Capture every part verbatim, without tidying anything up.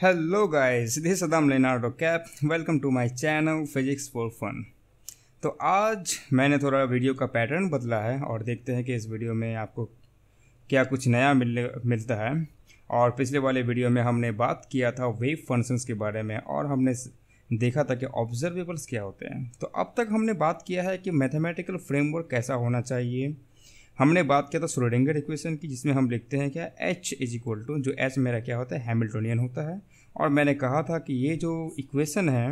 Hello guys, this Saddam Leonardo Cap. Welcome to my channel physics for fun. तो आज मैंने थोड़ा video का पैटर्न बदला है और देखते हैं कि इस वीडियो में आपको क्या कुछ नया मिलने मिलता है। और पिछले वाले वीडियो में हमने बात किया था वेव फंक्शंस के बारे में और हमने देखा था कि ऑब्जर्वेबल्स क्या होते हैं। तो अब तक हमने बात किया है कि मैथमेटिकल फ्रेमवर्क कैसा होना चाहिए। हमने बात किया था श्रोडिंगर इक्वेशन की, जिसमें हम लिखते हैं क्या h इज इक्वल टू, जो h मेरा क्या होता है, हैमिल्टोनियन होता है। और मैंने कहा था कि ये जो इक्वेशन है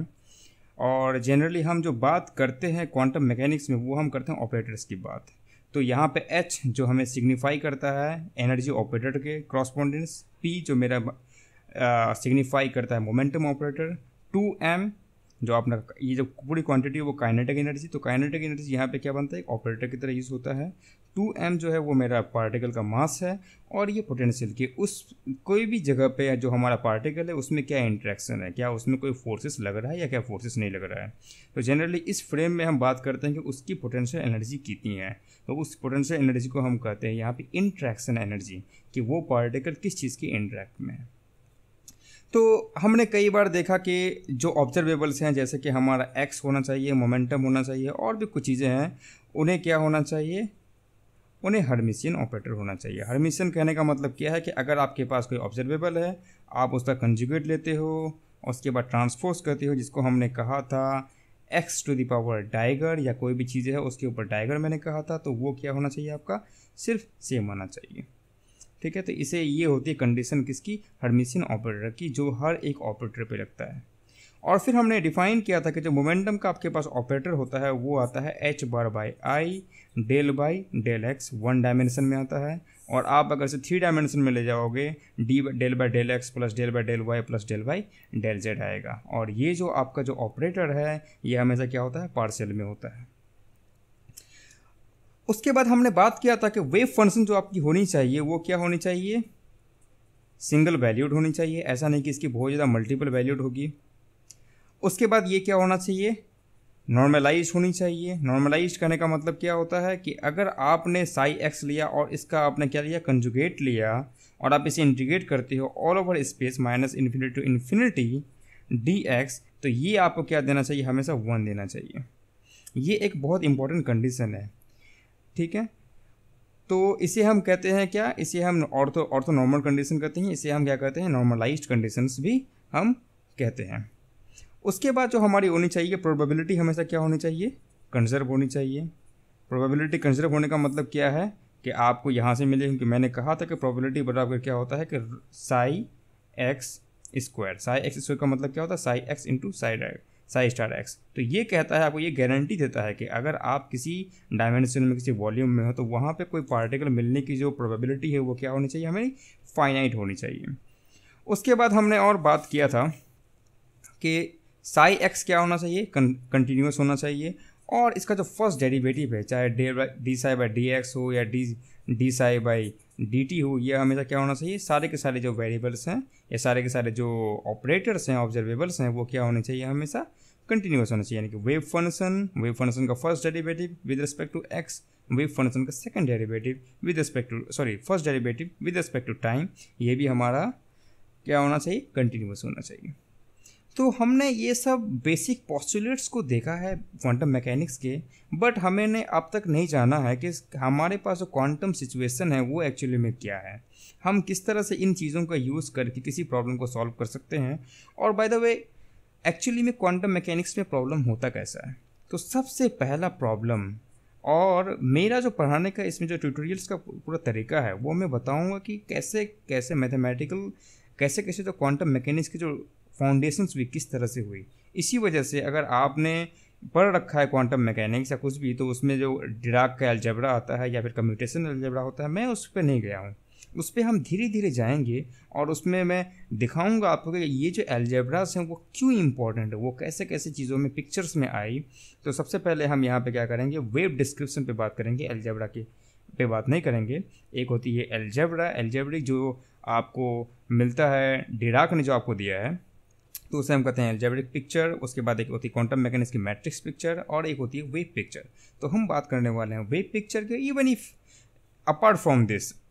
और जनरली हम जो बात करते हैं क्वांटम मैकेनिक्स में वो हम करते हैं ऑपरेटर्स की बात। तो यहाँ पे h जो हमें सिग्निफाई करता है एनर्जी ऑपरेटर के क्रॉसपोंडेंस, p जो मेरा सिग्निफाई करता है मोमेंटम ऑपरेटर, टू m जो अपना ये जो पूरी क्वांटिटी है वो काइनेटिक एनर्जी। तो काइनेटिक एनर्जी यहाँ पे क्या बनता है, एक ऑपरेटर की तरह यूज़ होता है। टू एम जो है वो मेरा पार्टिकल का मास है और ये पोटेंशियल की उस कोई भी जगह पे जो हमारा पार्टिकल है उसमें क्या इंटरेक्शन है, क्या उसमें कोई फोर्सेस लग रहा है या क्या फोर्सेस नहीं लग रहा है। तो जनरली इस फ्रेम में हम बात करते हैं कि उसकी पोटेंशियल एनर्जी कितनी है। तो उस पोटेंशियल एनर्जी को हम कहते हैं यहाँ पे इंटरेक्शन एनर्जी, कि वो पार्टिकल किस चीज़ की इंटरेक्ट में है। तो हमने कई बार देखा कि जो ऑब्जर्वेबल्स हैं, जैसे कि हमारा एक्स होना चाहिए, मोमेंटम होना चाहिए और भी कुछ चीज़ें हैं, उन्हें क्या होना चाहिए, उन्हें हर्मिशियन ऑपरेटर होना चाहिए। हर्मिशियन कहने का मतलब क्या है कि अगर आपके पास कोई ऑब्जर्वेबल है, आप उसका कंजुगेट लेते हो और उसके बाद ट्रांसपोज करते हो, जिसको हमने कहा था X to the power dagger या कोई भी चीज़ है उसके ऊपर डाइगर मैंने कहा था, तो वो क्या होना चाहिए, आपका सिर्फ सेम होना चाहिए। ठीक है, तो इसे ये होती है कंडीशन किसकी, हर्मिशियन ऑपरेटर की, जो हर एक ऑपरेटर पे लगता है। और फिर हमने डिफाइन किया था कि जो मोमेंटम का आपके पास ऑपरेटर होता है वो आता है H bar by I del by del X, one dimension में आता है। और आप अगर से थ्री डायमेंशन में ले जाओगे, D del by del X plus del by del Y plus del by del Z आएगा। और ये जो आपका जो ऑपरेटर है ये हमेशा क्या होता है, पार्शियल में होता है। उसके बाद हमने बात किया था कि वेव फंक्शन जो आपकी होनी चाहिए वो क्या होनी चाहिए, सिंगल वैल्यूड होनी चाहिए। ऐसा नहीं कि इसकी बहुत ज़्यादा मल्टीपल वैल्यूड होगी। उसके बाद ये क्या होना चाहिए, नॉर्मलाइज होनी चाहिए। नॉर्मलाइज करने का मतलब क्या होता है कि अगर आपने साई एक्स लिया और इसका आपने क्या लिया, कंजुगेट लिया, और आप इसे इंटीग्रेट करते हो all over space minus infinity to infinity D X, तो ये आपको क्या देना चाहिए, हमेशा वन देना चाहिए। ये एक बहुत इंपॉर्टेंट कंडीशन है। ठीक है, तो इसे हम कहते हैं क्या, इसे हम ऑर्थो ऑर्थोनॉर्मल कंडीशन कहते हैं, इसे हम क्या कहते हैं, नॉर्मलाइज्ड कंडीशंस भी हम कहते हैं। उसके बाद जो हमारी होनी चाहिए प्रोबेबिलिटी, हमेशा क्या होनी चाहिए, कंजर्व होनी चाहिए। प्रोबेबिलिटी कंजर्व होने का मतलब क्या है कि आपको यहाँ से मिले, क्योंकि मैंने कहा था कि प्रोबेबिलिटी बराबर क्या होता है कि psi X square. Psi X square का मतलब क्या होता है, psi x into psi psi star X. तो ये कहता है, आपको ये गारंटी देता है कि अगर आप किसी डायमेंशन में, किसी वॉल्यूम में हो, तो वहाँ पे कोई पार्टिकल मिलने की जो प्रोबेबिलिटी है वो क्या होनी चाहिए, हमें फाइनाइट होनी चाहिए। उसके बाद हमने और बात किया था कि साई एक्स क्या होना चाहिए, कंटिन्यूस होना चाहिए। और इसका जो फर्स्ट डेरिवेटिव है, चाहे D D psi by D X हो या D D psi by D T हो, ये हमेशा क्या होना चाहिए, सारे के सारे जो वेरिएबल्स हैं या सारे के सारे जो ऑपरेटर्स हैं, ऑब्जर्वेबल्स हैं, वो क्या होने चाहिए, हमेशा कंटिन्यूस होना चाहिए। यानी कि वेव फंक्शन, वेव फंक्शन का first derivative with respect to X, wave function का second derivative with respect to sorry first derivative with respect to time, ये भी हमारा क्या होना चाहिए, कंटिन्यूस होना चाहिए। तो हमने ये सब बेसिक पोस्टुलेट्स को देखा है क्वांटम मैकेनिक्स के, बट हमें ने अब तक नहीं जाना है कि हमारे पास जो क्वांटम सिचुएशन है वो एक्चुअली में क्या है, हम किस तरह से इन चीज़ों का यूज़ करके किसी प्रॉब्लम को सॉल्व कर सकते हैं। और बाय द वे एक्चुअली में क्वांटम मैकेनिक्स में प्रॉब्लम होता कैसा है। तो सबसे पहला प्रॉब्लम, और मेरा जो पढ़ाने का इसमें जो ट्यूटोरियल्स का पूरा तरीका है वो मैं बताऊँगा कि कैसे कैसे मैथमेटिकल कैसे कैसे जो क्वांटम मैकेनिक्स की जो फाउंडेशंस भी किस तरह से हुई। इसी वजह से अगर आपने पढ़ रखा है क्वांटम मैकेनिक्स या कुछ भी, तो उसमें जो डिराक का अलजेब्रा आता है या फिर कम्यूटेशन अलजेब्रा होता है, मैं उस पर नहीं गया हूँ। उस पर हम धीरे धीरे जाएंगे और उसमें मैं दिखाऊंगा आपको कि ये जो अलजेब्रास हैं वो क्यों इंपॉर्टेंट है, वो कैसे कैसे चीज़ों में पिक्चर्स में आई। तो सबसे पहले हम यहाँ पे क्या करेंगे, वेव डिस्क्रिप्शन पे बात करेंगे, अलजेब्रा की पे बात नहीं करेंगे। एक होती है अलजेब्रा, अलजेब्रिक जो आपको मिलता है, डिराक ने जो आपको दिया है, तो उसे हम कहते हैं अलजेब्रिक पिक्चर। उसके बाद एक होती है क्वांटम मैकेनिक्स की मैट्रिक्स पिक्चर और एक होती है वेव पिक्चर। तो हम बात करने वाले हैं वेव पिक्चर के। Even if apart from this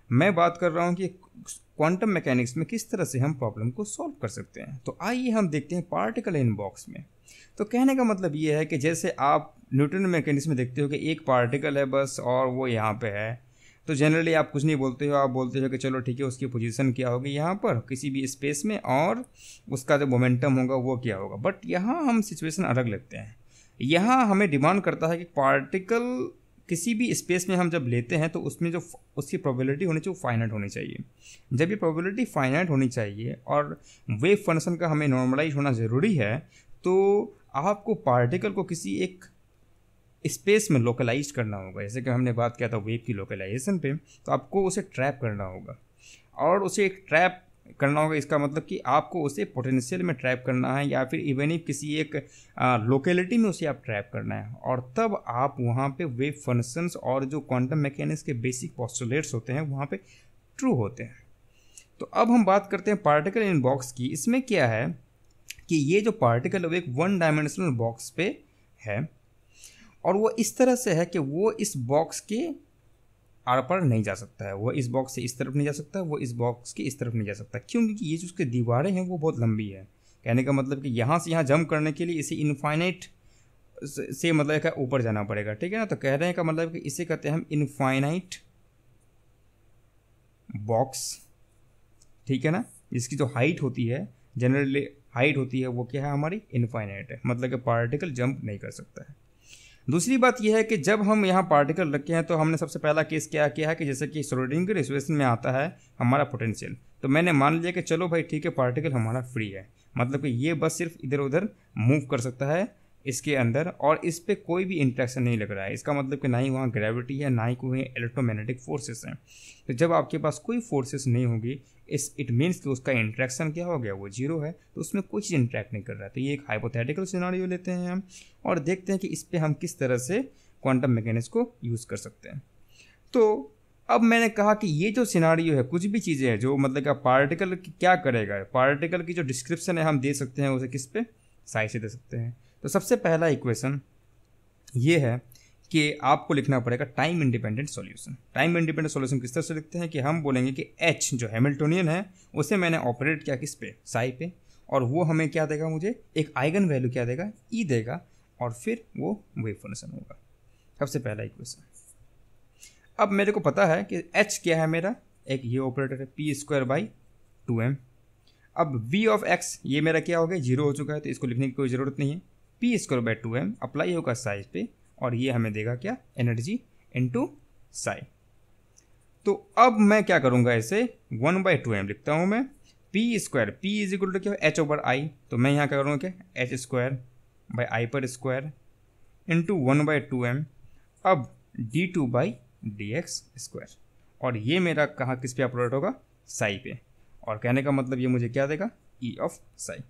मैं बात कर रहा हूँ कि क्वांटम मैकेनिक्स में किस तरह से हम प्रॉब्लम को सॉल्व कर सकते हैं। तो आइए हम देखते हैं पार्टिकल इन बॉक्स में। तो कहने का मतलब ये है कि जैसे आप न्यूटन मैकेनिक्स में देखते हो कि एक पार्टिकल है बस और वो यहाँ पे है, तो जनरली आप कुछ नहीं बोलते हो, आप बोलते हो कि चलो ठीक है उसकी पोजीशन क्या होगी यहाँ पर किसी भी स्पेस में और उसका जो मोमेंटम होगा वो क्या होगा। बट यहाँ हम सिचुएशन अलग लेते हैं। यहाँ हमें डिमांड करता है कि पार्टिकल किसी भी स्पेस में हम जब लेते हैं तो उसमें जो उसकी प्रोबेबिलिटी होनी चाहिए वो फाइनाइट होनी चाहिए। जब ये प्रोबेबिलिटी फाइनाइट होनी चाहिए और वेव फंक्शन का हमें नॉर्मलाइज होना ज़रूरी है, तो आपको पार्टिकल को किसी एक स्पेस में लोकलाइज करना होगा। जैसे कि हमने बात किया था वेव की लोकलाइजेशन पे, तो आपको उसे ट्रैप करना होगा और उसे एक ट्रैप करना होगा। इसका मतलब कि आपको उसे पोटेंशियल में ट्रैप करना है या फिर इवन इफ किसी एक लोकेलिटी में उसे आप ट्रैप करना है, और तब आप वहाँ पे वेव फंक्शंस और जो क्वांटम मैकेनिक्स के बेसिक पोस्टुलेट्स होते हैं वहाँ पे ट्रू होते हैं। तो अब हम बात करते हैं पार्टिकल इन बॉक्स की। इसमें क्या है कि ये जो पार्टिकल है वो एक वन डायमेंशनल बॉक्स पे है और वो इस तरह से है कि वो इस बॉक्स के आर पार नहीं जा सकता है। वो इस बॉक्स से इस तरफ नहीं जा सकता, वो इस बॉक्स के इस तरफ नहीं जा सकता। क्यों? क्योंकि ये जो उसके दीवारें हैं वो बहुत लंबी है। कहने का मतलब कि यहाँ से यहाँ जंप करने के लिए इसे इनफाइनाइट से मतलब क्या ऊपर जाना पड़ेगा, ठीक है ना। तो कह रहे हैं का मतलब कि इसे कहते हैं हम इनफाइनाइट बॉक्स, ठीक है ना। इसकी जो हाइट होती है, जनरली हाइट होती है वो क्या है हमारी इनफाइनाइट है, मतलब कि पार्टिकल जंप नहीं कर सकता है। दूसरी बात यह है कि जब हम यहाँ पार्टिकल रखे हैं तो हमने सबसे पहला केस क्या किया है कि जैसे कि श्रोडिंगर इक्वेशन में आता है हमारा पोटेंशियल, तो मैंने मान लिया कि चलो भाई ठीक है पार्टिकल हमारा फ्री है, मतलब कि ये बस सिर्फ इधर उधर मूव कर सकता है इसके अंदर और इस पर कोई भी इंट्रैक्शन नहीं लग रहा है। इसका मतलब कि ना ही वहाँ ग्रेविटी है ना ही कोई इलेक्ट्रोमैग्नेटिक फोर्सेस हैं। तो जब आपके पास कोई फोर्सेस नहीं होगी, इस इट मीन्स कि उसका इंट्रैक्शन क्या हो गया, वो जीरो है, तो उसमें कोई चीज़ इंट्रैक्ट नहीं कर रहा है। तो ये एक हाइपोथेटिकल सिनारियो लेते हैं हम और देखते हैं कि इस पर हम किस तरह से क्वांटम मैकेनिक्स को यूज़ कर सकते हैं। तो अब मैंने कहा कि ये जो सिनारियो है, कुछ भी चीज़ें हैं जो मतलब कि पार्टिकल क्या करेगा, पार्टिकल की जो डिस्क्रिप्शन है हम दे सकते हैं उसे किस पे, साई से दे सकते हैं। तो सबसे पहला इक्वेशन ये है कि आपको लिखना पड़ेगा time independent solution. Time independent solution किस तरह से लिखते हैं कि हम बोलेंगे कि एच जो हैमिल्टोनियन है उसे मैंने ऑपरेट किया किस पे, साई पे, और वो हमें क्या देगा, मुझे एक आइगन वैल्यू क्या देगा, ई देगा, और फिर वो वेव फंक्शन होगा। सबसे पहला इक्वेशन। अब मेरे को पता है कि एच क्या है मेरा, एक ये ऑपरेटर है P square by two M. अब वी ऑफ एक्स ये मेरा क्या हो गया, जीरो हो चुका है, तो इसको लिखने की कोई ज़रूरत नहीं है। P square by two M apply होगा साइज पे और ये हमें देगा क्या, एनर्जी इनटू साई। तो अब मैं क्या करूंगा, इसे वन बाई टू एम लिखता हूं मैं। P square P is equal to क्या, एच ओवर आई, तो मैं यहाँ क्या करूँगा क्या, एच स्क्वायर बाई आई पर square into one by two M, अब D two by D X square, और ये मेरा कहाँ किस पे अपलोड होगा, साई पे, और कहने का मतलब ये मुझे क्या देगा, ई ऑफ साई।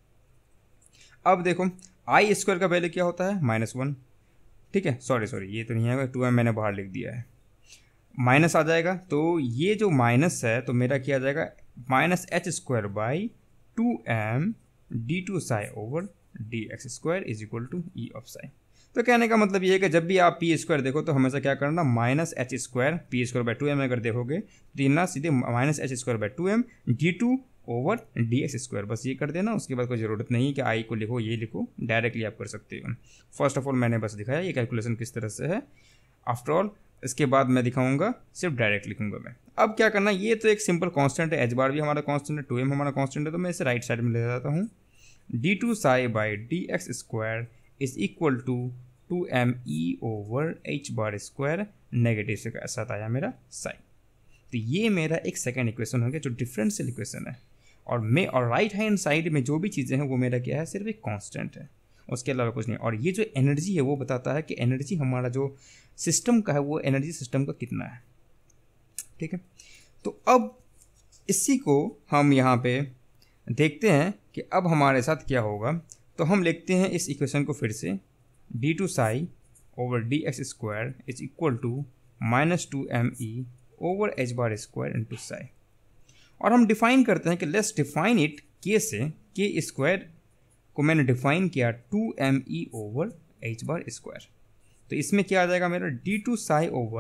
अब देखो आई स्क्वायर का वैल्यू क्या होता है, माइनस वन, ठीक है, सॉरी सॉरी ये तो नहीं आएगा, टू एम मैंने बाहर लिख दिया है, माइनस आ जाएगा। तो ये जो माइनस है तो मेरा क्या आ जाएगा, minus H square by two M D two psi over D X square is equal to E of psi. तो कहने का मतलब ये है कि जब भी आप पी स्क्वायर देखो तो हमेशा क्या करना, minus H square P square by two M अगर देखोगे तो इतना सीधे minus H square by two M D two over D X square, बस ये कर देना। उसके बाद कोई ज़रूरत नहीं कि आई को लिखो, ये लिखो, डायरेक्टली आप कर सकते हो। फर्स्ट ऑफ ऑल मैंने बस दिखाया ये कैलकुलेशन किस तरह से है, आफ्टर ऑल इसके बाद मैं दिखाऊंगा सिर्फ डायरेक्ट लिखूंगा मैं। अब क्या करना, ये तो एक सिंपल कांस्टेंट है, एच बार भी हमारा कांस्टेंट है, टू एम हमारा कांस्टेंट है, तो मैं इसे राइट साइड में ले जाता हूँ। D two psi by D X square is equal to two M E over H bar square, negative से का साथ आया मेरा साई। तो ये मेरा एक सेकेंड इक्वेशन हो गया जो डिफरेंशियल इक्वेशन है, और मैं और राइट हैंड साइड में जो भी चीज़ें हैं वो मेरा क्या है, सिर्फ एक कांस्टेंट है, उसके अलावा कुछ नहीं। और ये जो एनर्जी है वो बताता है कि एनर्जी हमारा जो सिस्टम का है वो एनर्जी सिस्टम का कितना है, ठीक है। तो अब इसी को हम यहाँ पे देखते हैं कि अब हमारे साथ क्या होगा। तो हम लिखते हैं इस इक्वेशन को फिर से, D two psi over D X square is equal to minus two M E over H bar square into psi, और हम डिफाइन करते हैं कि लेट्स डिफाइन इट के से, के स्क्वायर को मैंने डिफाइन किया two M E over H bar square. तो इसमें क्या आ जाएगा मेरा, D two psi over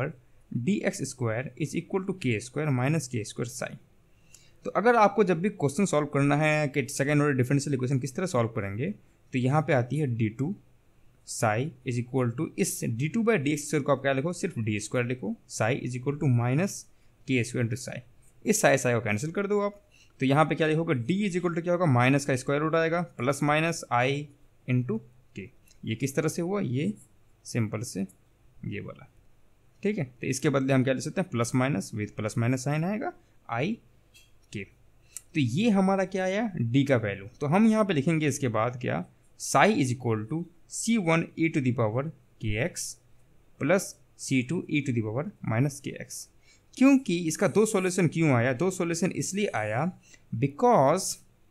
D X square is equal to K square minus K square psi. तो अगर आपको जब भी क्वेश्चन सॉल्व करना है कि सेकेंड ऑर्डर डिफरेंशियल इक्वेशन किस तरह सॉल्व करेंगे, तो यहाँ पे आती है D two psi is equal to, इस D two by D X square को आप क्या लिखो, सिर्फ डी स्क्वायर लिखो, psi is equal to minus K square into psi. इस साई साई को कैंसिल कर दो आप, तो यहाँ पे क्या लिखोगे, डी इज इक्वल टू क्या होगा, माइनस का स्क्वायर रूट आएगा plus minus I into K. ये किस तरह से हुआ, ये सिंपल से ये वाला, ठीक है। तो इसके बदले हम क्या ले सकते हैं, plus minus with plus minus sign आएगा आई के। तो ये हमारा क्या आया, डी का वैल्यू। तो हम यहाँ पे लिखेंगे इसके बाद क्या, psi is equal to C one E to the power K X plus C two E to the power minus K X. क्योंकि इसका दो सॉल्यूशन क्यों आया, दो सॉल्यूशन इसलिए आया बिकॉज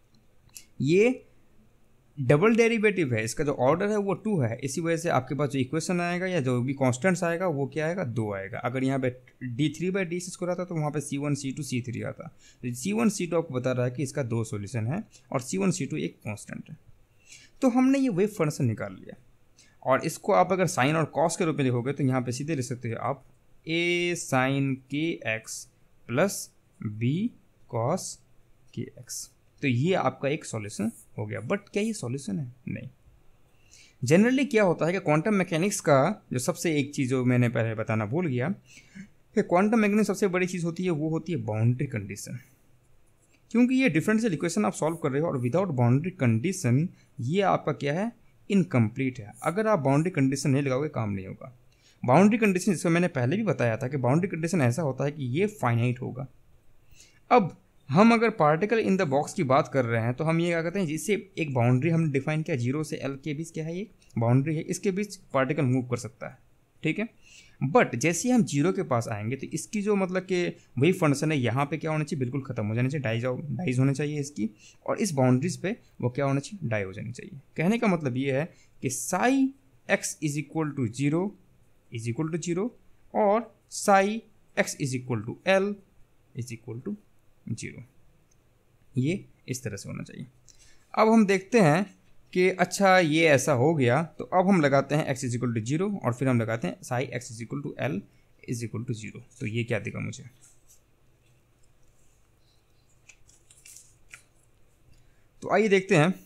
ये डबल डेरिवेटिव है, इसका जो ऑर्डर है वो टू है, इसी वजह से आपके पास जो इक्वेशन आएगा या जो भी कॉन्स्टेंट्स आएगा वो क्या आएगा, दो आएगा। अगर यहाँ पे D three by D square आता तो वहाँ पे C one C two C three आता। तो सी वन सी टू आपको बता रहा है कि इसका दो सॉल्यूशन है और सी वन सी टू एक कॉन्स्टेंट है। तो हमने ये वेव फंक्शन निकाल लिया, और इसको आप अगर साइन और कॉस के रूप में लिखोगे तो यहाँ पे सीधे लिख सकते हो आप A sine K X plus B cos K X. तो ये आपका एक सॉल्यूशन हो गया। बट क्या ये सॉल्यूशन है, नहीं। जनरली क्या होता है कि क्वांटम मैकेनिक्स का जो सबसे एक चीज़ जो मैंने पहले बताना भूल गया कि क्वांटम मैकेनिक्स सबसे बड़ी चीज़ होती है वो होती है बाउंड्री कंडीशन। क्योंकि ये डिफरेंशियल इक्वेशन आप सॉल्व कर रहे हो और विदाउट बाउंड्री कंडीशन ये आपका क्या है, इनकम्प्लीट है। अगर आप बाउंड्री कंडीशन नहीं लगाओगे काम नहीं होगा। बाउंड्री कंडीशन, जिसको मैंने पहले भी बताया था कि बाउंड्री कंडीशन ऐसा होता है कि ये फाइनाइट होगा। अब हम अगर पार्टिकल इन द बॉक्स की बात कर रहे हैं तो हम ये क्या कहते हैं, जिससे एक बाउंड्री हमने डिफाइन किया, जीरो से एल के बीच क्या है, ये बाउंड्री है, इसके बीच पार्टिकल मूव कर सकता है, ठीक है। बट जैसे हम जीरो के पास आएंगे तो इसकी जो मतलब कि वही फंक्शन है यहाँ पे क्या होना चाहिए, बिल्कुल खत्म हो जानी चाहिए, डाइज डाइज होने चाहिए इसकी, और इस बाउंड्रीज पे वो क्या होना चाहिए, डाई हो जानी चाहिए। कहने का मतलब ये है कि psi x is equal to zero is equal to zero और psi x is equal to L is equal to zero. ये इस तरह से होना चाहिए। अब हम देखते हैं कि अच्छा ये ऐसा हो गया, तो अब हम लगाते हैं x is equal to zero और फिर हम लगाते हैं psi x is equal to L is equal to zero. तो ये क्या देगा मुझे, तो आइए देखते हैं।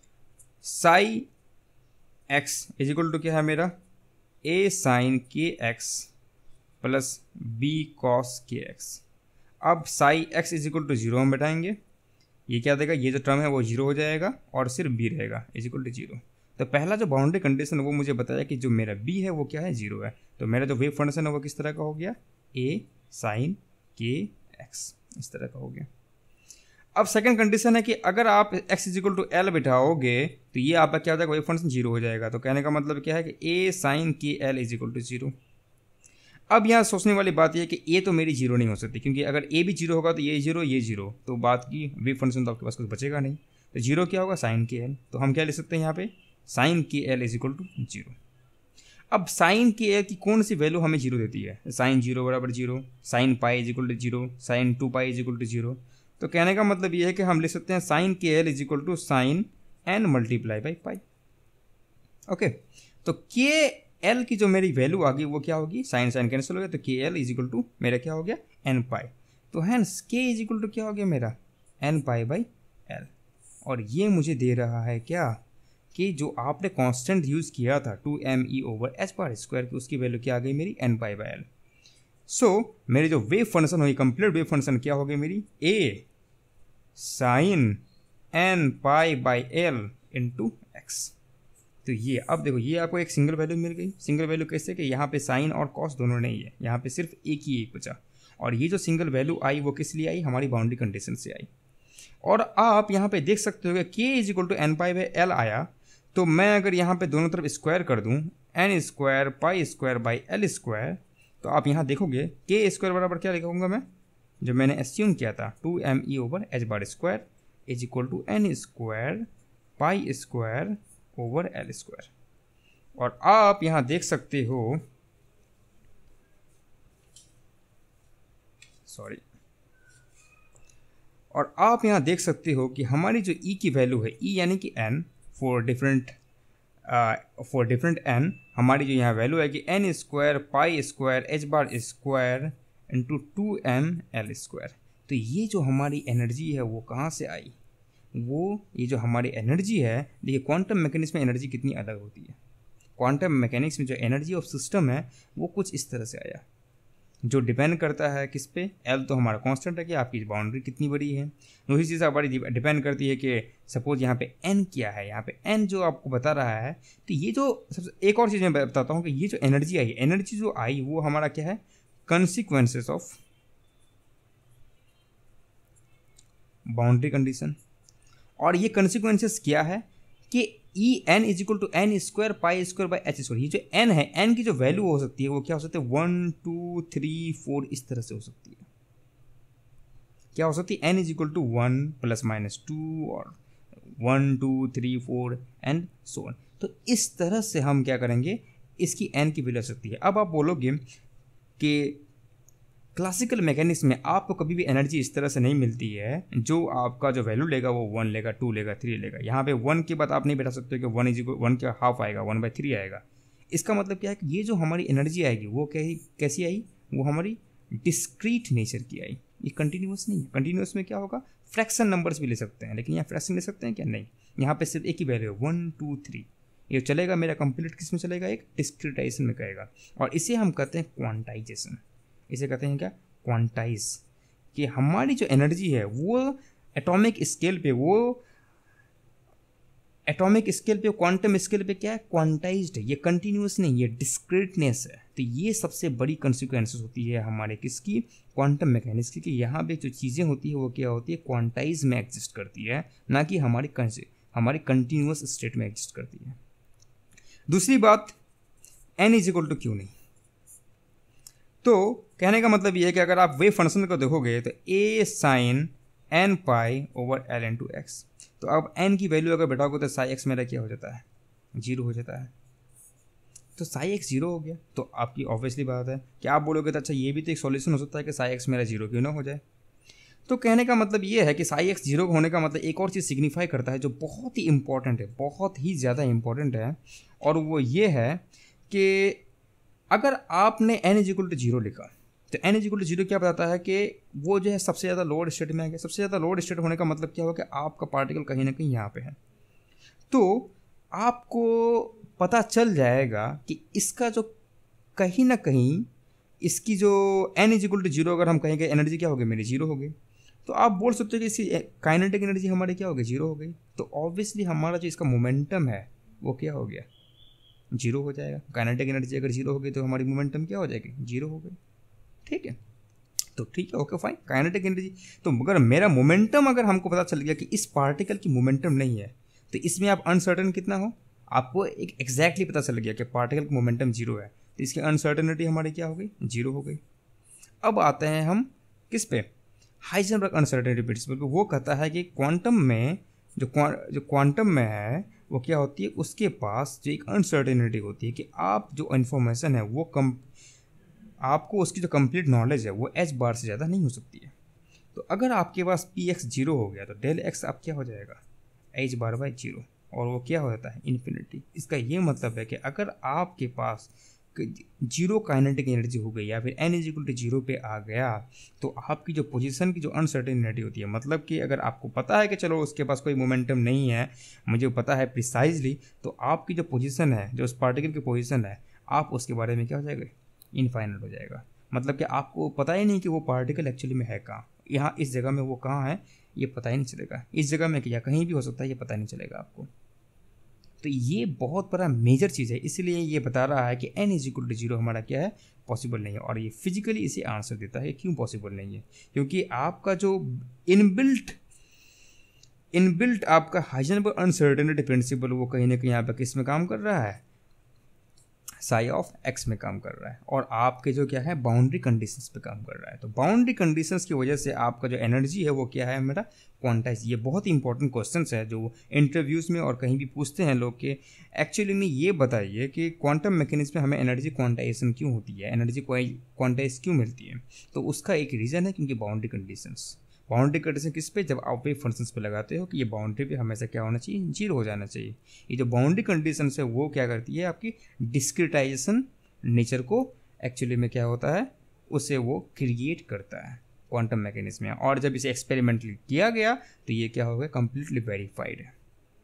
Psi x is equal to क्या है मेरा, a sine K X plus B cos K X. अब psi x is equal to zero हम बैठाएंगे, ये क्या देगा, ये जो टर्म है वो जीरो हो जाएगा और सिर्फ b रहेगा इज इक्वल टू जीरो। तो पहला जो बाउंड्री कंडीशन वो मुझे बताया कि जो मेरा b है वो क्या है, जीरो है। तो मेरा जो वेव फंक्शन है वो किस तरह का हो गया, a साइन के एक्स, इस तरह का हो गया। अब सेकंड कंडीशन है कि अगर आप x is equal to L बिठाओगे तो ये आपका क्या हो जाएगा, वेव फंक्शन जीरो हो जाएगा। तो कहने का मतलब क्या है कि a sine K L is equal to zero. अब यहाँ सोचने वाली बात यह है कि ए तो मेरी जीरो नहीं हो सकती, क्योंकि अगर ए भी जीरो होगा तो ये जीरो ये जीरो, तो बात की वेव फंक्शन तो आपके पास कुछ बचेगा नहीं। तो जीरो क्या होगा, साइन के एल। तो हम क्या लिख सकते हैं यहाँ पे, sine K L is equal to zero. अब साइन के एल की कौन सी वैल्यू हमें जीरो देती है, साइन जीरो बराबर zero, sine pi is equal to zero, sine two pi is equal to zero. तो कहने का मतलब ये है कि हम लिख सकते हैं sine K L is equal to sine N multiply by pi. Okay, तो के एल की जो मेरी वैल्यू आ गई वो क्या होगी, साइन साइन कैंसिल हो गया, तो K L is equal to मेरा क्या हो गया, एन पाई। तो हैंस के इज इक्वल टू क्या हो गया मेरा, एन पाई बाई एल। और ये मुझे दे रहा है क्या, कि जो आपने कांस्टेंट यूज़ किया था two M E over H power square की, उसकी वैल्यू क्या आ गई मेरी, N pi by L. So मेरी जो वेव फंक्शन हुई, कंप्लीट वेव फंक्शन क्या हो गई मेरी, A sine N pi by L into x. तो ये अब देखो, ये आपको एक सिंगल वैल्यू मिल गई। सिंगल वैल्यू कैसे, कि यहाँ पे साइन और कॉस दोनों नहीं है, यहाँ पे सिर्फ एक ही एक बचा। और ये जो सिंगल वैल्यू आई वो किस लिए आई, हमारी बाउंड्री कंडीशन से आई। और आप यहाँ पे देख सकते हो कि K is equal to N pi by L आया, तो मैं अगर यहाँ पे दोनों तरफ स्क्वायर कर दूँ, N square pi square by L square, तो आप यहाँ देखोगे के स्क्वायर बराबर क्या लिखूंगा मैं, जो मैंने एस्यूम किया था, two M E over H bar square is equal to N square pi square over L square. और आप यहां देख सकते हो, सॉरी, और आप यहां देख सकते हो कि हमारी जो e की वैल्यू है, e यानी कि n for different for different N, हमारी जो यहाँ वैल्यू है कि N square pi square H bar square into two M L square. तो ये जो हमारी एनर्जी है वो कहाँ से आई, वो ये जो हमारी एनर्जी है, देखिए क्वांटम मैकेनिक्स में एनर्जी कितनी अलग होती है। क्वांटम मैकेनिक्स में जो एनर्जी ऑफ सिस्टम है वो कुछ इस तरह से आया, जो डिपेंड करता है किस पे, एल तो हमारा कांस्टेंट है कि आपकी बाउंड्री कितनी बड़ी है। दूसरी चीज़ हमारी डिपेंड करती है कि सपोज यहाँ पे एन क्या है, यहाँ पे एन जो आपको बता रहा है। तो ये जो सबसे एक और चीज़ मैं बताता हूँ कि ये जो एनर्जी आई, एनर्जी जो आई वो हमारा क्या है, कंसिक्वेंसेस ऑफ बाउंड्री कंडीशन। और ये कंसिक्वेंसेस क्या है कि E N is equal to N square pi square by H square. ये जो एन है, एन की जो वैल्यू हो सकती है वो क्या हो सकती है, वन टू थ्री फोर इस तरह से हो सकती है। क्या हो सकती है, N is equal to one plus minus two और one two three four and so on. तो इस तरह से हम क्या करेंगे, इसकी एन की वैल्यू हो सकती है। अब आप बोलोगे कि क्लासिकल मैकेनिक्स में आपको कभी भी एनर्जी इस तरह से नहीं मिलती है, जो आपका जो वैल्यू लेगा वो वन लेगा, टू लेगा, थ्री लेगा। यहाँ पे वन के बाद आप नहीं बैठा सकते कि वन इज वन का हाफ आएगा, वन बाई थ्री आएगा। इसका मतलब क्या है कि ये जो हमारी एनर्जी आएगी वो कैसी आई, वो हमारी डिस्क्रीट नेचर की आई, ये कंटिन्यूस नहीं है। कंटिन्यूस में क्या होगा, फ्रैक्शन नंबर्स भी ले सकते हैं, लेकिन यहाँ फ्रैक्शन ले सकते हैं क्या, नहीं। यहाँ पे सिर्फ एक ही वैल्यू है, वन टू थ्री। ये चलेगा मेरा कंप्लीट किस में चलेगा, एक डिस्क्रिटाइजेशन में कहेगा। और इसे हम कहते हैं क्वांटाइजेशन। इसे कहते हैं क्या, क्वांटाइज। कि हमारी जो एनर्जी है वो एटॉमिक स्केल पे, वो एटॉमिक स्केल पे, क्वांटम स्केल पे क्या है, क्वांटाइज्ड है। ये कंटिन्यूस नहीं, ये डिस्क्रीटनेस है। तो ये सबसे बड़ी कंसिक्वेंसेस होती है हमारे किसकी, क्वांटम मैकेनिक्स की, कि यहाँ पे जो चीज़ें होती है वो क्या होती है, क्वांटाइज में एग्जिस्ट करती है, ना कि हमारी हमारी कंटिन्यूस स्टेट में एग्जिस्ट करती है। दूसरी बात, n is equal to q नहीं। तो कहने का मतलब ये है कि अगर आप वेव फंक्शन को देखोगे तो a sine N pi over l into x, तो अब एन की वैल्यू अगर बैठाओगे तो साई एक्स मेरा क्या हो जाता है, जीरो हो जाता है। तो साई एक्स जीरो हो गया, तो आपकी ऑब्वियसली बात है कि आप बोलोगे तो अच्छा ये भी तो एक सॉल्यूशन हो सकता है कि साई एक्स मेरा जीरो क्यों ना हो जाए। तो कहने का मतलब ये है कि साई एक्स जीरो होने का मतलब एक और चीज़ सिग्निफाई करता है जो बहुत ही इंपॉर्टेंट है, बहुत ही ज़्यादा इंपॉर्टेंट है, और वो ये है कि अगर आपने n is equal to zero लिखा तो n is equal to zero क्या बताता है कि वो जो है सबसे ज़्यादा लोअर स्टेट में आ गया। सबसे ज़्यादा लोअर स्टेट होने का मतलब क्या होगा कि आपका पार्टिकल कहीं ना कहीं यहाँ पे है। तो आपको पता चल जाएगा कि इसका जो कहीं ना कहीं इसकी जो n is equal to zero अगर हम कहेंगे एनर्जी क्या हो गई, मेरी जीरो हो गई, तो आप बोल सकते हो कि इसकी काइनेटिक एनर्जी हमारी क्या हो गई, जीरो हो गई। तो ऑब्वियसली हमारा जो इसका मोमेंटम है वो क्या हो गया, जीरो हो जाएगा। काइनेटिक एनर्जी अगर जीरो हो गई तो हमारी मोमेंटम क्या हो जाएगी, जीरो हो गई। ठीक है, तो ठीक है, ओके फाइन, काइनेटिक एनर्जी। तो अगर मेरा मोमेंटम अगर हमको पता चल गया कि इस पार्टिकल की मोमेंटम नहीं है, तो इसमें आप अनसर्टन कितना हो, आपको एक एग्जैक्टली पता चल गया कि पार्टिकल की मोमेंटम जीरो है, तो इसकी अनसर्टनिटी हमारी क्या हो गई, जीरो हो गई। अब आते हैं हम किस पे, हाइजेनबर्ग अनसर्टेनिटी प्रिंसिपल पे। वो कहता है कि क्वांटम में जो क्वा, जो क्वांटम में है वो क्या होती है, उसके पास जो एक अनसर्टेनिटी होती है कि आप जो इन्फॉर्मेशन है वो कम, आपको उसकी जो कंप्लीट नॉलेज है वो एच बार से ज़्यादा नहीं हो सकती है। तो अगर आपके पास पी एक्स जीरो हो गया तो डेल एक्स आप क्या हो जाएगा, एच बार बाई जीरो, और वो क्या हो जाता है, इन्फिनिटी। इसका ये मतलब है कि अगर आपके पास जीरो काइनेटिक एनर्जी हो गई या फिर n is equal to zero पे आ गया, तो आपकी जो पोजीशन की जो अनसर्टेनिटी होती है, मतलब कि अगर आपको पता है कि चलो उसके पास कोई मोमेंटम नहीं है, मुझे पता है प्रिसाइजली, तो आपकी जो पोजीशन है, जो उस पार्टिकल की पोजीशन है, आप उसके बारे में क्या हो जाएगा, इनफाइनाइट हो जाएगा। मतलब कि आपको पता ही नहीं कि वो पार्टिकल एक्चुअली में है कहाँ, यहाँ इस जगह में वो कहाँ है ये पता ही नहीं चलेगा, इस जगह में या कहीं भी हो सकता है ये पता नहीं चलेगा आपको। तो ये बहुत बड़ा मेजर चीज़ है, इसलिए ये बता रहा है कि n is equal to zero हमारा क्या है, पॉसिबल नहीं है। और ये फिजिकली इसे आंसर देता है क्यों पॉसिबल नहीं है, क्योंकि आपका जो इनबिल्ट इनबिल्ट आपका हाइजेनबर्ग अनसर्टेनिटी प्रिंसिपल वो कहीं ना कहीं यहाँ पर किस में काम कर रहा है, साई ऑफ एक्स में काम कर रहा है, और आपके जो क्या है बाउंड्री कंडीशंस पे काम कर रहा है। तो बाउंड्री कंडीशंस की वजह से आपका जो एनर्जी है वो क्या है मेरा, क्वांटाइज। ये बहुत ही इंपॉर्टेंट क्वेश्चंस है जो इंटरव्यूज़ में और कहीं भी पूछते हैं लोग के, एक्चुअली में ये बताइए कि क्वांटम मैकेनिक्स में हमें एनर्जी क्वांटाइजेशन क्यों होती है, एनर्जी क्वांटाइज क्यों मिलती है। तो उसका एक रीज़न है क्योंकि बाउंड्री कंडीशंस बाउंड्री कंडीशन किस पे, जब आप वेव फंक्शंस पे लगाते हो कि ये बाउंड्री पे हमेशा क्या होना चाहिए, जीरो हो जाना चाहिए। ये जो बाउंड्री कंडीशन है वो क्या करती है, आपकी डिस्क्रिटाइजेशन नेचर को एक्चुअली में क्या होता है, उसे वो क्रिएट करता है क्वांटम मैकेनिज्म में। और जब इसे एक्सपेरिमेंटली किया गया तो ये क्या हो गया, कंप्लीटली वेरीफाइड है।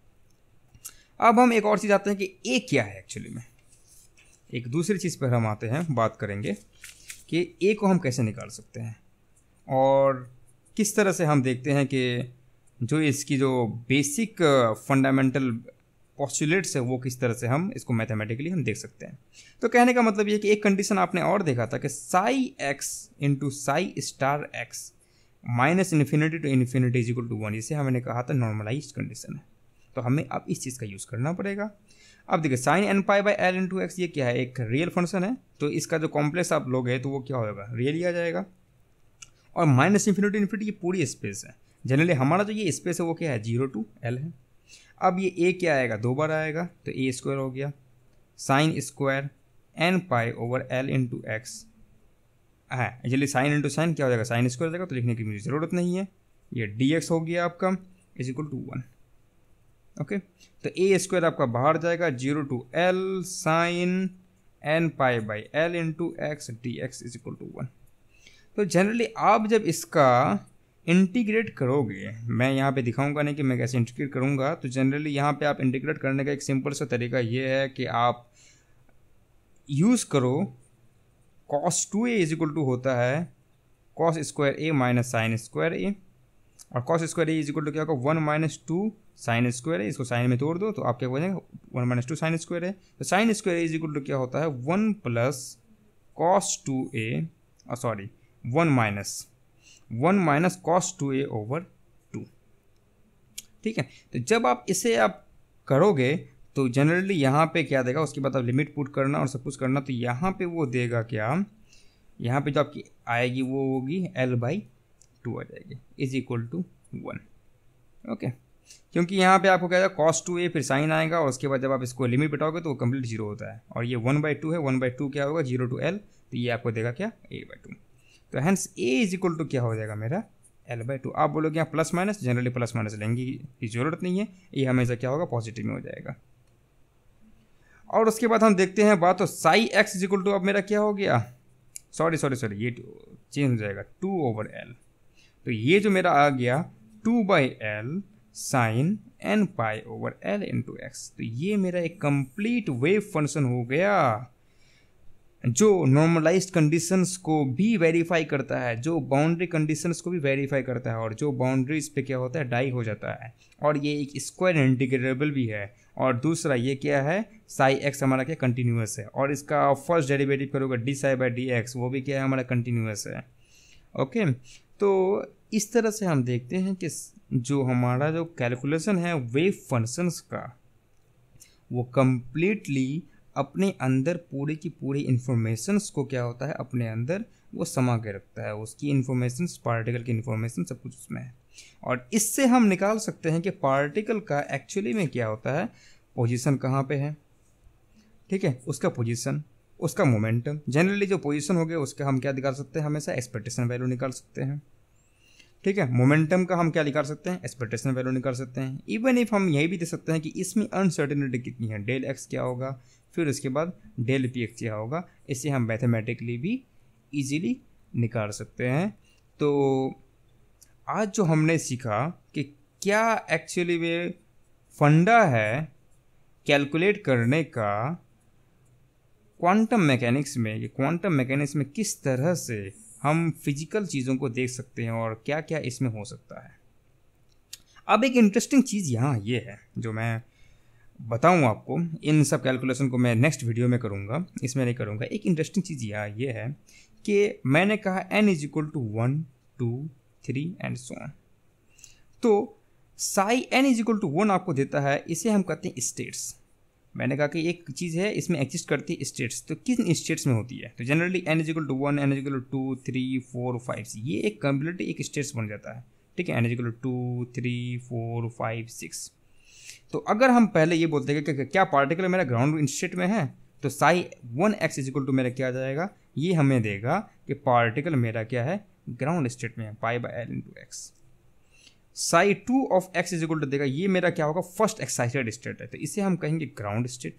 अब हम एक और चीज़ आते हैं कि ए क्या है एक्चुअली में। एक दूसरी चीज़ पर हम आते हैं, बात करेंगे कि ए को हम कैसे निकाल सकते हैं और किस तरह से हम देखते हैं कि जो इसकी जो बेसिक फंडामेंटल पोस्टुलेट्स है वो किस तरह से हम इसको मैथमेटिकली हम देख सकते हैं। तो कहने का मतलब ये है कि एक कंडीशन आपने और देखा था कि psi x into psi star x minus infinity to infinity is equal to one, इसे हमने कहा था नॉर्मलाइज्ड कंडीशन है। तो हमें अब इस चीज़ का यूज़ करना पड़ेगा। अब देखिए sine N pi by L into x ये क्या है, एक रियल फंक्शन है, तो इसका जो कॉम्प्लेक्स आप लोगे तो वो क्या होगा, रियल ही आ जाएगा। और माइनस इन्फिनिटी इन्फिनिटी ये पूरी स्पेस है। जनरली हमारा जो ये स्पेस है वो क्या है, जीरो टू एल है। अब ये ए क्या आएगा, दो बार आएगा, तो ए स्क्वायर हो गया sine square n pi over l into x है। जनरली साइन इंटू साइन क्या हो जाएगा, साइन स्क्वायर हो जाएगा, तो लिखने की मुझे ज़रूरत नहीं है। ये डी एक्स हो गया आपका is equal to one. Okay, तो ए स्क्वायर आपका बाहर जाएगा, zero to l sine N pi by L into x d x is equal to one. तो जनरली आप जब इसका इंटीग्रेट करोगे, मैं यहाँ पे दिखाऊंगा नहीं कि मैं कैसे इंटीग्रेट करूँगा, तो जनरली यहाँ पे आप इंटीग्रेट करने का एक सिंपल सा तरीका ये है कि आप यूज़ करो cos two a is equal to होता है cos square a minus sine square a, और cos square a is equal to क्या होगा, one minus two sine square है। इसको साइन में तोड़ दो तो आप क्या हो जाएगा, one minus two sine square है। तो sine square is equal to क्या होता है, one plus cos two a sorry one minus one minus cos two a over two. ठीक है, तो जब आप इसे आप करोगे तो जनरली यहाँ पे क्या देगा, उसके बाद आप लिमिट पुट करना और सब कुछ करना, तो यहाँ पे वो देगा क्या, यहाँ पे जो आपकी आएगी वो होगी एल बाई टू आ जाएगी is equal to one. Okay, क्योंकि यहाँ पे आपको क्या आएगा, कॉस टू ए फिर साइन आएगा, और उसके बाद जब आप इसको लिमिट बिठाओगे तो वो कंप्लीट जीरो होता है, और ये वन बाई टू है, वन बाई टू क्या होगा, जीरो टू एल, तो ये आपको देगा क्या, ए बाई टू। तो hence a is equal to क्या हो जाएगा मेरा, एल बाई टू। आप बोलोगे यहाँ plus minus, generally plus minus लेंगे की जरूरत नहीं है, ये हमेशा क्या होगा, पॉजिटिव में हो जाएगा। और उसके बाद हम देखते हैं बात, तो psi x is equal to अब मेरा क्या हो गया, सॉरी सॉरी सॉरी ये चेंज हो जाएगा, टू ओवर एल। तो ये जो मेरा आ गया two by l sine N pi over l into x, तो ये मेरा एक कंप्लीट वेव फंक्शन हो गया जो नॉर्मलाइज्ड कंडीशंस को भी वेरीफाई करता है, जो बाउंड्री कंडीशंस को भी वेरीफाई करता है, और जो बाउंड्रीज पे क्या होता है, डाई हो जाता है। और ये एक स्क्वायर इंटीग्रेबल भी है। और दूसरा ये क्या है, साई एक्स हमारा क्या कंटिन्यूस है, और इसका फर्स्ट डेरिवेटिव करोगे d psi by D x, वो भी क्या है, हमारा कंटिन्यूस है। ओके, तो इस तरह से हम देखते हैं कि जो हमारा जो कैलकुलेशन है वेव फंक्शंस का, वो कंप्लीटली अपने अंदर पूरी की पूरी इन्फॉर्मेशंस को क्या होता है, अपने अंदर वो समा के रखता है, उसकी इन्फॉर्मेशंस, पार्टिकल की इन्फॉर्मेशन सब कुछ उसमें है। और इससे हम निकाल सकते हैं कि पार्टिकल का एक्चुअली में क्या होता है, पोजीशन कहाँ पे है, ठीक है, उसका पोजीशन, उसका मोमेंटम। जनरली जो पोजीशन हो गया उसका हम क्या निकाल सकते हैं, हमेशा एक्सपेक्टेशन वैल्यू निकाल सकते हैं। ठीक है, मोमेंटम का हम क्या निकाल सकते हैं, एक्सपेक्टेशन वैल्यू निकाल सकते हैं। इवन इफ हम यही भी दे सकते हैं कि इसमें अनसर्टेनिटी कितनी है, डेल एक्स क्या होगा, फिर उसके बाद डेल पी एक्स क्या होगा, इसे हम मैथमेटिकली भी इजीली निकाल सकते हैं। तो आज जो हमने सीखा कि क्या एक्चुअली वे फंडा है कैलकुलेट करने का क्वांटम मैकेनिक्स में, ये क्वांटम मैकेनिक्स में किस तरह से हम फिजिकल चीज़ों को देख सकते हैं और क्या क्या इसमें हो सकता है। अब एक इंटरेस्टिंग चीज़ यहाँ ये है जो मैं बताऊँ आपको, इन सब कैलकुलेशन को मैं नेक्स्ट वीडियो में करूँगा, इसमें नहीं करूँगा। एक इंटरेस्टिंग चीज़ यहाँ ये है कि मैंने कहा n is equal to one two three and so on, तो psi n is equal to one आपको देता है, इसे हम कहते हैं स्टेट्स। मैंने कहा कि एक चीज़ है इसमें एग्जिस्ट करती है स्टेट्स, तो किन स्टेट्स में होती है, तो generally n is equal to one, n is equal to two three four five, ये एक कंप्लीट एक स्टेट्स बन जाता है। ठीक है, n is equal to two three four five six. तो अगर हम पहले ये बोलते हैं कि क्या पार्टिकल मेरा ग्राउंड स्टेट में है, तो psi one x is equal to मेरा क्या आ जाएगा, ये हमें देगा कि पार्टिकल मेरा क्या है, ग्राउंड स्टेट में है, pi by L into x. Psi two of x is equal to देगा, ये मेरा क्या होगा, फर्स्ट एक्साइटेड स्टेट है, तो इसे हम कहेंगे ग्राउंड स्टेट,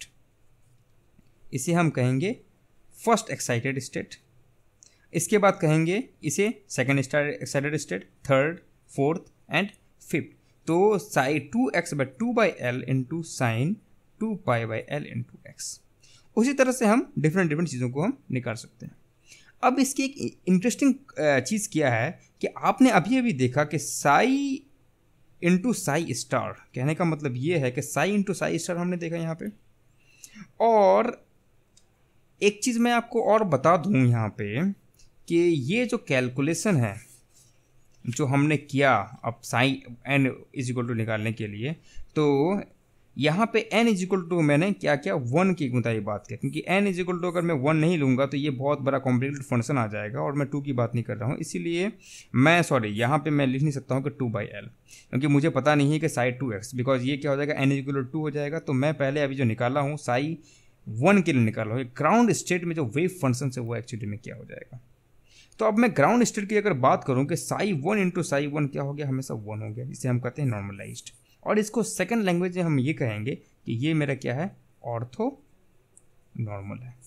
इसे हम कहेंगे फर्स्ट एक्साइटेड स्टेट। इसके बाद कहेंगे इसे second excited state, third, fourth and fifth. तो psi two x by two by L into sine two pi by L into x. उसी तरह से हम डिफरेंट डिफरेंट चीज़ों को हम निकाल सकते हैं। अब इसकी एक इंटरेस्टिंग चीज़ क्या है कि आपने अभी अभी देखा कि साई इंटू साई स्टार, कहने का मतलब ये है कि साई इंटू साई स्टार हमने देखा यहाँ पे। और एक चीज़ मैं आपको और बता दूँ यहाँ पे कि ये जो कैलकुलेशन है जो हमने किया अब psi n is equal to निकालने के लिए, तो यहाँ पे n इज इक्वल टू मैंने क्या किया, वन की मुताबिक बात किया, क्योंकि n इज इक्वल टू अगर मैं वन नहीं लूँगा तो ये बहुत बड़ा कॉम्प्लिकेटेड फंक्शन आ जाएगा और मैं टू की बात नहीं कर रहा हूँ। इसीलिए मैं सॉरी यहाँ पे मैं लिख नहीं सकता हूँ कि टू बाई एल, क्योंकि मुझे पता नहीं है कि साई टू एक्स, बिकॉज ये क्या हो जाएगा, n is equal to two हो जाएगा। तो मैं पहले अभी जो निकाला हूँ साई वन के लिए निकाला हूँ, ग्राउंड स्टेट में जो वेव फंक्शन है वो एक्चुअली में क्या हो जाएगा। तो अब मैं ग्राउंड स्टेट की अगर बात करूँ कि psi one into psi one क्या हो गया, हमेशा वन हो गया, जिसे हम कहते हैं नॉर्मलाइज्ड। और इसको सेकंड लैंग्वेज में हम ये कहेंगे कि ये मेरा क्या है, ऑर्थो नॉर्मल है।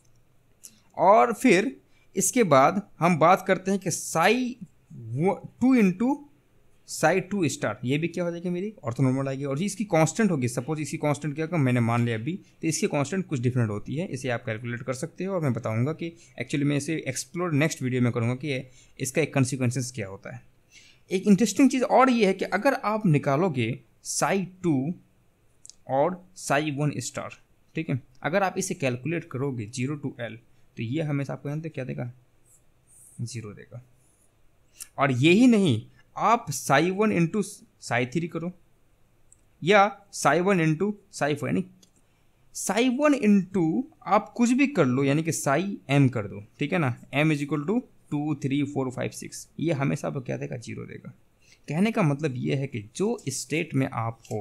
और फिर इसके बाद हम बात करते हैं कि psi two into psi two star, ये भी क्या हो जाएगी, मेरी ऑर्थोनॉर्मल आएगी। और इसकी कांस्टेंट होगी, सपोज इसकी कांस्टेंट क्या होगा, मैंने मान लिया अभी, तो इसकी कांस्टेंट कुछ डिफरेंट होती है, इसे आप कैलकुलेट कर सकते हो। और मैं बताऊंगा कि एक्चुअली मैं इसे एक्सप्लोर नेक्स्ट वीडियो में करूंगा कि इसका एक कंसिक्वेंसेस क्या होता है। एक इंटरेस्टिंग चीज़ और ये है कि अगर आप निकालोगे साई टू और साई वन स्टार, ठीक है, अगर आप इसे कैलकुलेट करोगे जीरो टू एल, तो ये हमेशा आपको जानते क्या देगा, जीरो देगा। और यही नहीं, आप psi one into psi three करो या psi one into psi four, यानी साई वन इंटू आप कुछ भी कर लो, यानी कि साई एम कर दो, ठीक है ना, m is equal to two three four five six, ये हमेशा आपको क्या देगा, जीरो देगा। कहने का मतलब ये है कि जो स्टेट में आप हो,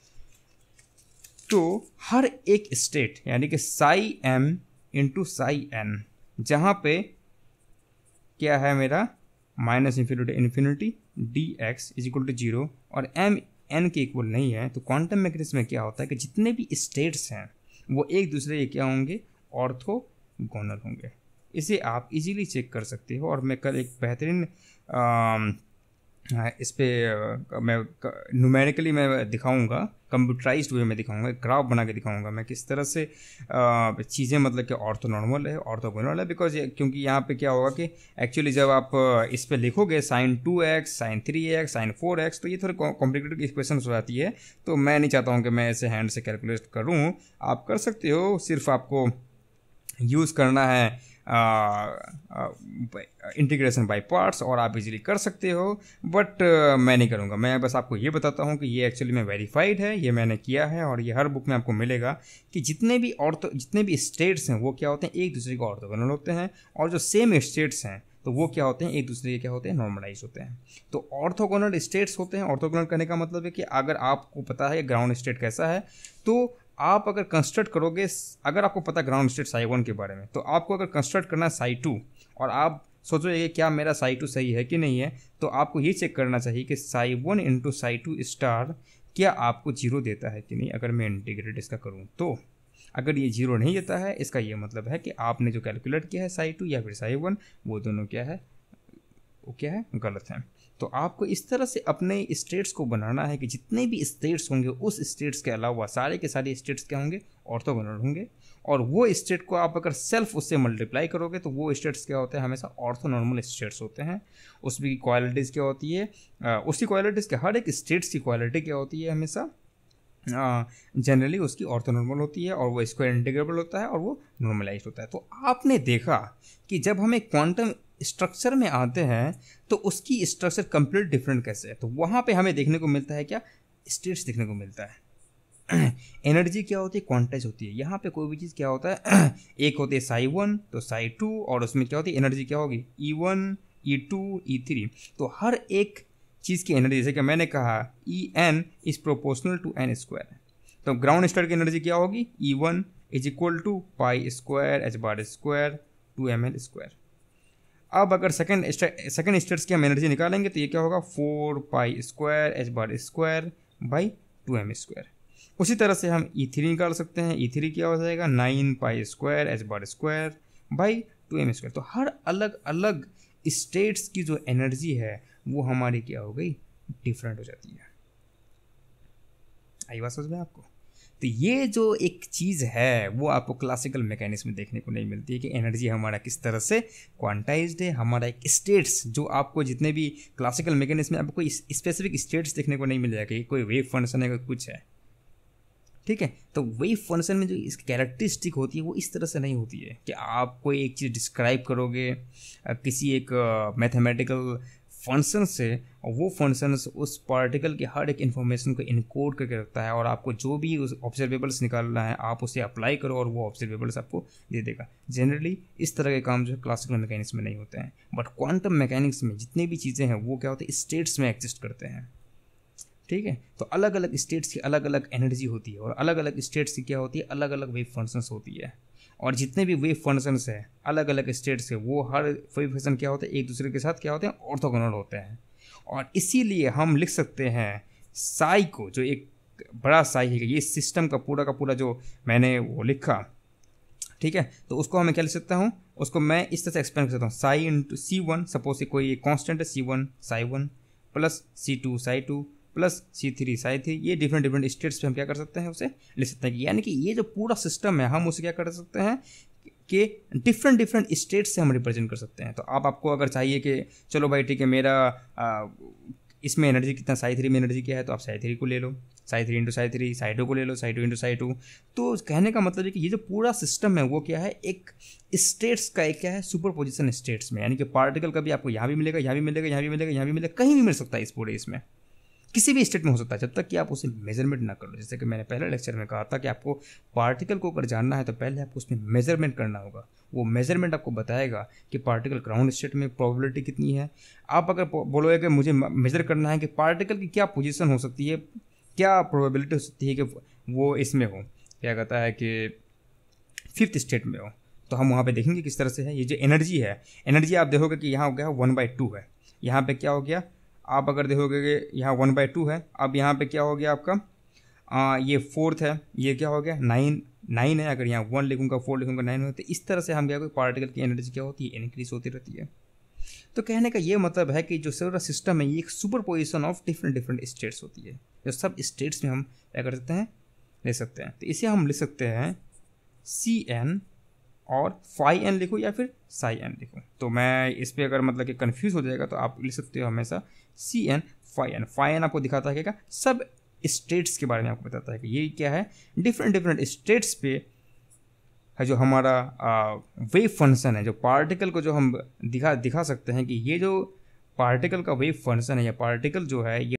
तो हर एक स्टेट यानी कि psi m into psi n, जहाँ पे क्या है मेरा minus infinity infinity D x is equal to zero और एम एन के इक्वल नहीं है, तो क्वांटम मैकेनिक्स में क्या होता है कि जितने भी स्टेट्स हैं वो एक दूसरे के क्या होंगे, ऑर्थोगोनल होंगे। इसे आप इजीली चेक कर सकते हो। और मैं कल एक बेहतरीन इस पर मैं न्यूमेरिकली मैं दिखाऊंगा, कंप्यूटराइज्ड वे में दिखाऊंगा, ग्राफ बना के दिखाऊंगा मैं किस तरह से चीज़ें मतलब कि ऑर्थोनॉर्मल है, ऑर्थोगोनल है। बिकॉज क्योंकि यहाँ पे क्या होगा कि एक्चुअली जब आप इस पे लिखोगे sine two x sine three x sine four x, तो ये थोड़ी कॉम्प्लिकेटेड इक्वेशन हो जाती है। तो मैं नहीं चाहता हूँ कि मैं ऐसे हैंड से कैलकुलेट करूँ, आप कर सकते हो, सिर्फ आपको यूज़ करना है इंटीग्रेशन बाय पार्ट्स और आप इजीली कर सकते हो। बट uh, मैं नहीं करूँगा, मैं बस आपको ये बताता हूँ कि ये एक्चुअली में वेरीफाइड है, ये मैंने किया है और ये हर बुक में आपको मिलेगा कि जितने भी ऑर्थो जितने भी स्टेट्स हैं वो क्या होते हैं, एक दूसरे को ऑर्थोगोनल होते हैं, और जो सेम स्टेट्स हैं तो वो क्या होते हैं, एक दूसरे के क्या होते हैं, नॉर्मलाइज होते हैं। तो ऑर्थोगोनल स्टेट्स होते हैं। ऑर्थोगोनल करने का मतलब है कि अगर आपको पता है ग्राउंड स्टेट कैसा है, तो आप अगर कंस्ट्रक्ट करोगे, अगर आपको पता ग्राउंड स्टेट साई वन के बारे में, तो आपको अगर कंस्ट्रक्ट करना है साई टू और आप सोचोगे क्या मेरा साई टू सही है कि नहीं है, तो आपको ये चेक करना चाहिए कि psi one into psi two star क्या आपको जीरो देता है कि नहीं। अगर मैं इंटीग्रेट इसका करूँ तो अगर ये जीरो नहीं देता है, इसका ये मतलब है कि आपने जो कैलकुलेट किया है साई टू या फिर साई वन, वो दोनों क्या है, वो क्या है, गलत है। तो आपको इस तरह से अपने स्टेट्स को बनाना है कि जितने भी स्टेट्स होंगे उस स्टेट्स के अलावा सारे के सारे स्टेट्स क्या होंगे, ऑर्थोगोनल होंगे। और वो स्टेट को आप अगर सेल्फ उससे मल्टीप्लाई करोगे तो वो स्टेट्स क्या होते हैं, हमेशा ऑर्थोनॉर्मल स्टेट्स होते हैं। उसकी क्वालिटीज़ क्या होती है, उसकी क्वालिटीज़ के हर एक स्टेट्स की क्वालिटी क्या होती है, हमेशा जनरली uh, उसकी ऑर्थोनॉर्मल होती है और वो स्क्वायर इंटीग्रेबल होता है और वो नॉर्मलाइज्ड होता है। तो आपने देखा कि जब हमें क्वांटम स्ट्रक्चर में आते हैं तो उसकी स्ट्रक्चर कंप्लीट डिफरेंट कैसे है, तो वहाँ पे हमें देखने को मिलता है क्या, स्टेट्स देखने को मिलता है। एनर्जी क्या होती है, क्वांटाइज होती है। यहाँ पे कोई भी चीज़ क्या होता है, एक होती है साई वन तो साई टू, और उसमें क्या होती है, एनर्जी क्या होगी, E one E two E three. तो हर एक चीज़ की एनर्जी, जैसे कि मैंने कहा E N is proportional to N square, तो ग्राउंड स्टेट की एनर्जी क्या होगी, E one is equal to pi square H bar square two M L square. अब अगर सेकंड सेकंड स्टेट्स की हम एनर्जी निकालेंगे तो ये क्या होगा, four pi square H bar square by two m square. उसी तरह से हम ई थ्री निकाल सकते हैं, ई थ्री क्या हो जाएगा, nine pi square H bar square by two m square. तो हर अलग अलग स्टेट्स की जो एनर्जी है वो हमारी क्या हो गई, डिफरेंट हो जाती है। आई बात समझ में आपको? तो ये जो एक चीज़ है वो आपको क्लासिकल मैकेनिक्स में देखने को नहीं मिलती है कि एनर्जी हमारा किस तरह से क्वांटाइज्ड है, हमारा एक स्टेट्स, जो आपको जितने भी क्लासिकल मैकेनिक्स में आपको कोई स्पेसिफिक स्टेट्स देखने को नहीं मिलेगा कि कोई वेव फंक्शन है, कोई कुछ है, ठीक है। तो वेव फंक्शन में जो इसकी कैरेक्टरिस्टिक होती है वो इस तरह से नहीं होती है कि आप कोई एक चीज़ डिस्क्राइब करोगे किसी एक मैथमेटिकल फंक्शन से, और वो फंक्शन उस पार्टिकल के हर एक इन्फॉर्मेशन को इनकोड करके रखता है, और आपको जो भी उस ऑब्जर्वेबल्स निकालना है आप उसे अप्लाई करो और वो ऑब्जर्वेबल्स आपको दे देगा। जनरली इस तरह के काम जो है क्लासिकल मैकेनिक्स में नहीं होते हैं, बट क्वांटम मैकेनिक्स में जितनी भी चीज़ें हैं वो क्या होते हैं, स्टेट्स में एग्जिस्ट करते हैं, ठीक है। तो अलग अलग स्टेट्स की अलग अलग एनर्जी होती है, और अलग अलग स्टेट्स की क्या होती है, अलग अलग वेव फंक्शंस होती है, और जितने भी वेव फंक्शंस है अलग अलग स्टेट्स से, वो हर वेव फंक्शन क्या होते हैं, एक दूसरे के साथ क्या होते हैं, ऑर्थोगोनल होते हैं। और इसीलिए हम लिख सकते हैं साई को, जो एक बड़ा साई है, ये सिस्टम का पूरा का पूरा जो मैंने वो लिखा, ठीक है, तो उसको मैं क्या लिख सकता हूँ, उसको मैं इस तरह से एक्सप्लेन कर सकता हूँ, psi into c one, suppose कोई कॉन्स्टेंट है c one psi one plus सी two psi two plus c three psi three, ये डिफरेंट डिफरेंट स्टेट्स पे हम क्या कर सकते हैं, उसे लिख सकते हैं। यानी कि ये जो पूरा सिस्टम है हम उसे क्या कर सकते हैं कि डिफरेंट डिफरेंट स्टेट्स से हम रिप्रेजेंट कर सकते हैं। तो आप आपको अगर चाहिए कि चलो भाई ठीक है, मेरा आ, इसमें एनर्जी कितना, साई थ्री में एनर्जी क्या है, तो आप साई थ्री को ले लो, psi three into psi three, psi two को ले लो, psi two into psi two. तो कहने का मतलब है कि ये जो पूरा सिस्टम है वो क्या है, एक स्टेट्स का एक क्या है, सुपर पोजिशन स्टेट्स में, यानी कि पार्टिकल कभी आपको यहाँ भी मिलेगा, यहाँ भी मिलेगा, यहाँ भी मिलेगा, यहाँ भी मिलेगा, कहीं भी मिल सकता है इस पूरे इसमें, किसी भी स्टेट में हो सकता है, जब तक कि आप उसे मेजरमेंट ना कर लो। जैसे कि मैंने पहले लेक्चर में कहा था कि आपको पार्टिकल को अगर जानना है तो पहले आपको उसमें मेजरमेंट करना होगा। वो मेजरमेंट आपको बताएगा कि पार्टिकल ग्राउंड स्टेट में प्रोबेबिलिटी कितनी है। आप अगर बोलोगे कि मुझे मेजर करना है कि पार्टिकल की क्या पोजीशन हो सकती है, क्या प्रोबेबिलिटी हो सकती है कि वो इसमें हो, क्या कहता है कि फिफ्थ स्टेट में हो, तो हम वहाँ पे देखेंगे किस तरह से है। ये जो एनर्जी है, एनर्जी आप देखोगे कि यहाँ हो गया वन बाई टू है, यहाँ पे क्या हो गया, आप अगर देखोगे कि यहाँ वन बाई टू है, अब यहाँ पे क्या हो गया आपका, आ, ये फोर्थ है, ये क्या हो गया नाइन नाइन है, अगर यहाँ वन लिखूँगा फोर लिखूँगा नाइन होता है। इस तरह से हम क्या, कोई पार्टिकल की एनर्जी क्या होती है, इंक्रीज होती रहती है। तो कहने का ये मतलब है कि जो सारा सिस्टम है ये एक superposition of different different states होती है, जो सब स्टेट्स में हम क्या कर सकते हैं, ले सकते हैं। तो इसे हम लिख सकते हैं सी एन और फाई एन लिखो या फिर साई एन लिखो। तो मैं इस पर अगर मतलब कि कन्फ्यूज़ हो जाएगा तो आप लिख सकते हो हमेशा c n phi n. Phi n आपको दिखाता है क्या, सब स्टेट्स के बारे में आपको बताता है कि ये क्या है, डिफरेंट डिफरेंट स्टेट्स पे है जो हमारा वेव फंक्शन है, जो पार्टिकल को जो हम दिखा दिखा सकते हैं कि ये जो पार्टिकल का वेव फंक्शन है या पार्टिकल जो है ये